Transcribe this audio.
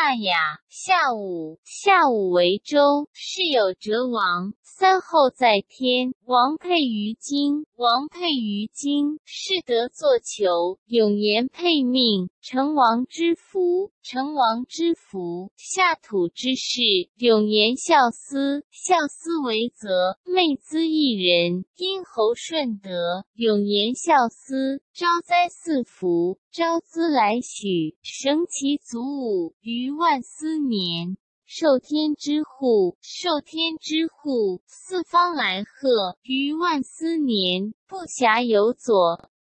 大雅，下午为周，是有哲王，三后在天，王配于经，是得作求，永言配命，成王之福，下土之事，永言孝思为泽，妹兹一人，因侯顺德，永言孝思，招灾四福，招资来许，绳其足舞，于万斯年。受天之护，四方来贺，于万斯年，不暇有左。